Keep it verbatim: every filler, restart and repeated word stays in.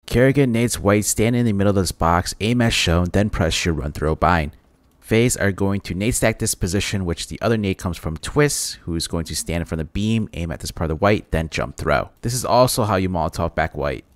Kerrigan nades white, stand in the middle of this box, aim as shown, then press your run throw bind. FaZe are going to Nadestack this position, which the other nade comes from Twist, who's going to stand in front of the beam, aim at this part of the white, then jump throw. This is also how you Molotov back white.